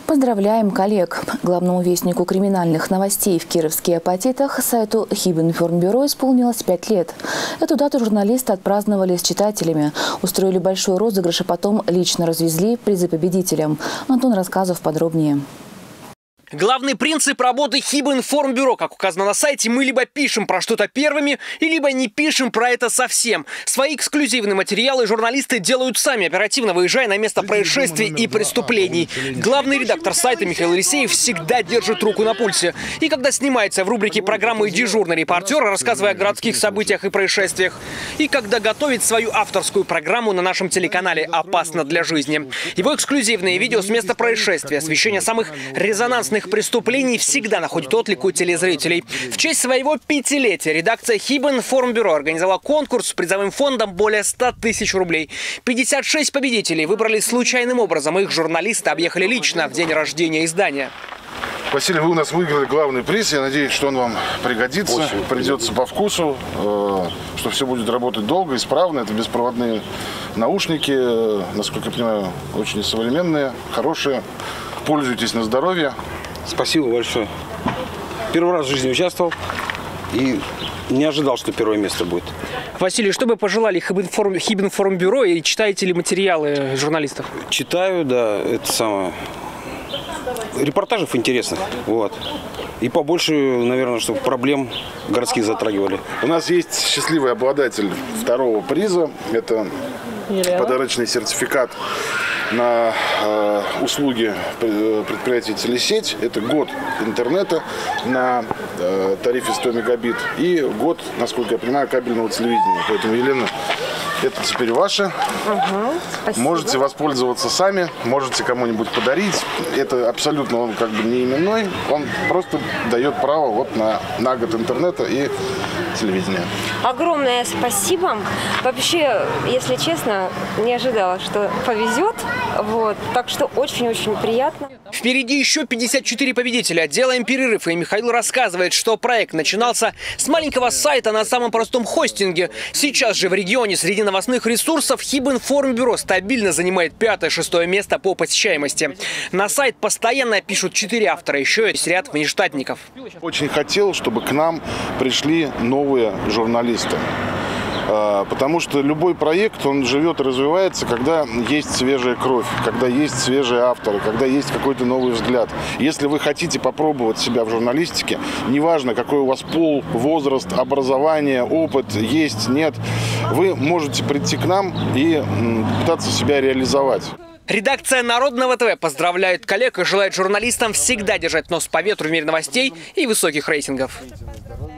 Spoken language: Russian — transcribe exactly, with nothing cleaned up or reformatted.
Поздравляем коллег! Главному вестнику криминальных новостей в Кировске Апатитах, сайту Хибинформбюро, исполнилось пять лет. Эту дату журналисты отпраздновали с читателями, устроили большой розыгрыш, а потом лично развезли призы победителям. Антон Рассказов подробнее. Главный принцип работы Хибинформбюро, как указано на сайте, мы либо пишем про что-то первыми, и либо не пишем про это совсем. Свои эксклюзивные материалы журналисты делают сами, оперативно выезжая на место происшествий и преступлений. Главный редактор сайта Михаил Елисеев всегда держит руку на пульсе. И когда снимается в рубрике программы «Дежурный репортер», рассказывая о городских событиях и происшествиях, и когда готовит свою авторскую программу на нашем телеканале «Опасно для жизни». Его эксклюзивные видео с места происшествия, освещение самых резонансных преступлений всегда находит отклик у телезрителей. В честь своего пятилетия редакция Хибинформбюро организовала конкурс с призовым фондом более ста тысяч рублей. пятьдесят шесть победителей выбрали случайным образом. Их журналисты объехали лично в день рождения издания. Василий, вы у нас выиграли главный приз. Я надеюсь, что он вам пригодится, очень придется по вкусу, что все будет работать долго, исправно. Это беспроводные наушники, насколько я понимаю, очень современные, хорошие. Пользуйтесь на здоровье. Спасибо большое. Первый раз в жизни участвовал и не ожидал, что первое место будет. Василий, что бы пожелали Хибинформбюро, и читаете ли материалы журналистов? Читаю, да, это самое. Репортажев интересных, вот. И побольше, наверное, чтобы проблем городских затрагивали. У нас есть счастливый обладатель второго приза. Это подарочный сертификат на э, услуги предприятия «Телесеть». Это год интернета на э, тарифе сто мегабит и год, насколько я понимаю, кабельного телевидения. Поэтому, Елена, это теперь ваше. Угу, можете воспользоваться сами, можете кому-нибудь подарить. Это абсолютно, он как бы не именной, он просто дает право вот на, на год интернета и телевидения. Огромное спасибо. Вообще, если честно, не ожидала, что повезет. Вот. Так что очень-очень приятно. Впереди еще пятьдесят четыре победителя. Делаем перерыв, и Михаил рассказывает, что проект начинался с маленького сайта на самом простом хостинге. Сейчас же в регионе среди новостных ресурсов Хибинформбюро стабильно занимает пятое-шестое место по посещаемости. На сайт постоянно пишут четыре автора, еще есть ряд внештатников. Очень хотел, чтобы к нам пришли новые журналисты. Потому что любой проект, он живет и развивается, когда есть свежая кровь, когда есть свежие авторы, когда есть какой-то новый взгляд. Если вы хотите попробовать себя в журналистике, неважно, какой у вас пол, возраст, образование, опыт, есть, нет, вы можете прийти к нам и пытаться себя реализовать. Редакция Народного ТВ поздравляет коллег и желает журналистам всегда держать нос по ветру в мире новостей и высоких рейтингов.